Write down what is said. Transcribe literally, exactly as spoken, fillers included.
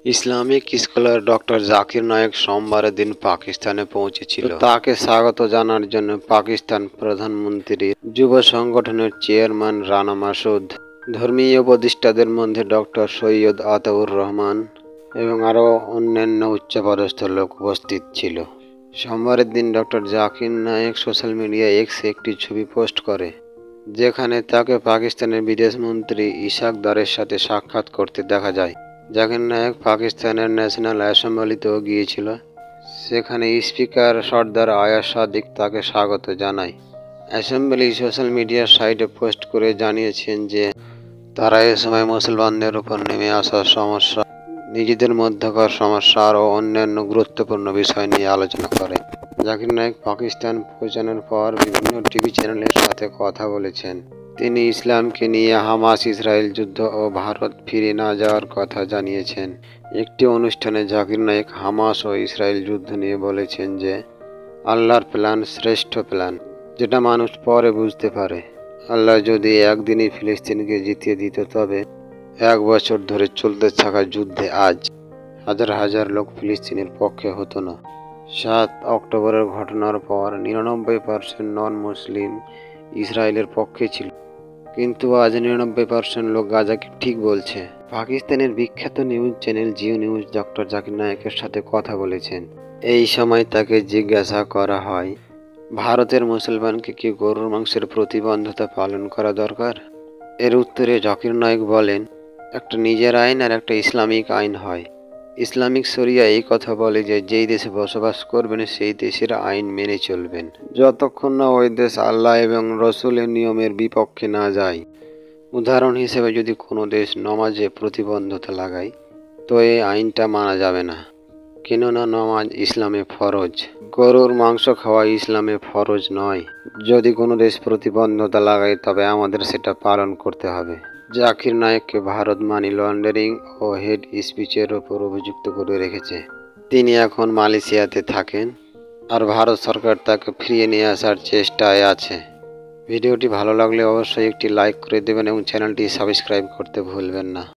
Islamic scholar doctor Zakir Naik সোমবারের দিন পাকিস্তানে পৌঁছেছিল। তাকে স্বাগত জানার জন্য পাকিস্তান প্রধানমন্ত্রীর যুব সংগঠনের চেয়ারম্যান রানা মাসুদ, ধর্মীয় উপদেষ্টাদের মধ্যে ডক্টর সৈয়দ আতাউর রহমান এবং আরও অন্যান্য উচ্চপদস্থ লোক উপস্থিত ছিল। সোমবারের দিন ডক্টর জাকির নায়েক সোশ্যাল মিডিয়ায় এক্সে একটি ছবি পোস্ট করে, যেখানে তাকে পাকিস্তানের বিদেশমন্ত্রী ইশাক দারের সাথে সাক্ষাৎ করতে দেখা যায়। জাকির নায়েক পাকিস্তানের ন্যাশনাল অ্যাসেম্বলিতেও গিয়েছিল। সেখানে স্পিকার সর্দার আয়াজ সাদিক তাকে স্বাগত জানায়। অ্যাসেম্বলি সোশ্যাল মিডিয়া সাইটে পোস্ট করে জানিয়েছেন যে তারা এ সময় মুসলমানদের উপর নেমে আসা সমস্যা, নিজেদের মধ্যকার সমস্যা আরও অন্যান্য গুরুত্বপূর্ণ বিষয় নিয়ে আলোচনা করে। জাকির নায়েক পাকিস্তান পৌঁছানোর পর বিভিন্ন টিভি চ্যানেলের সাথে কথা বলেছেন। তিনি ইসলামকে নিয়ে হামাস ইসরায়েল যুদ্ধ ও ভারত ফিরে না যাওয়ার কথা জানিয়েছেন। একটি অনুষ্ঠানে জাকির নায়েক হামাস ও ইসরায়েল যুদ্ধ নিয়ে বলেছেন যে আল্লাহর প্ল্যান শ্রেষ্ঠ প্ল্যান, যেটা মানুষ পরে বুঝতে পারে। আল্লাহ যদি একদিনই ফিলিস্তিনকে জিতিয়ে দিত, তবে এক বছর ধরে চলতে থাকা যুদ্ধে আজ হাজার হাজার লোক ফিলিস্তিনের পক্ষে হতো না। সাত অক্টোবরের ঘটনার পর নিরানব্বই পার্সেন্ট নন মুসলিম ইসরায়েলের পক্ষে ছিল, কিন্তু আজ নিরানব্বই পার্সেন্ট লোক গাজাকে ঠিক বলছে। পাকিস্তানের বিখ্যাত news channel Geo news doctor Zakir নায়েকের সাথে কথা বলেছেন। এই সময় তাকে জিজ্ঞাসা করা হয়, ভারতের মুসলমানকে কি গরুর মাংসের প্রতিবন্ধকতা পালন করা দরকার? এর উত্তরে জাকির নায়েক বলেন, একটা নিজের আইন আর একটা ইসলামিক আইন হয়। ইসলামিক শরিয়া এই কথা বলে যে যেই দেশে বসবাস করবেন সেই দেশের আইন মেনে চলবেন, যতক্ষণ না ওই দেশ আল্লাহ এবং রসুলের নিয়মের বিপক্ষে না যায়। উদাহরণ হিসেবে যদি কোনো দেশ নমাজে প্রতিবন্ধকতা লাগায়, তো এই আইনটা মানা যাবে না, কেননা নমাজ ইসলামে ফরজ। গরুর মাংস খাওয়া ইসলামে ফরজ নয়। যদি কোনো দেশ প্রতিবন্ধকতা লাগায়, তবে আমাদের সেটা পালন করতে হবে। জাকির নায়েককে ভারত মানি লন্ডারিং ও হেড স্পিচের ওপর অভিযুক্ত করে রেখেছে। তিনি এখন মালয়েশিয়াতে থাকেন, আর ভারত সরকার তাকে ফিরিয়ে নিয়ে আসার চেষ্টায় আছে। ভিডিওটি ভালো লাগলে অবশ্যই একটি লাইক করে দেবেন এবং চ্যানেলটি সাবস্ক্রাইব করতে ভুলবেন না।